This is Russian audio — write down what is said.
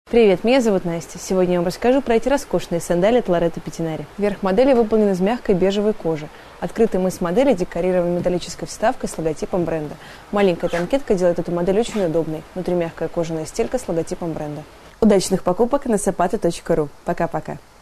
Привет, меня зовут Настя. Сегодня я вам расскажу про эти роскошные сандали от Лоретто Петтинари. Верх модели выполнен из мягкой бежевой кожи. Открытый мыс модели декорирован металлической вставкой с логотипом бренда. Маленькая танкетка делает эту модель очень удобной. Внутри мягкая кожаная стелька с логотипом бренда. Удачных покупок на sapato.ru. Пока-пока.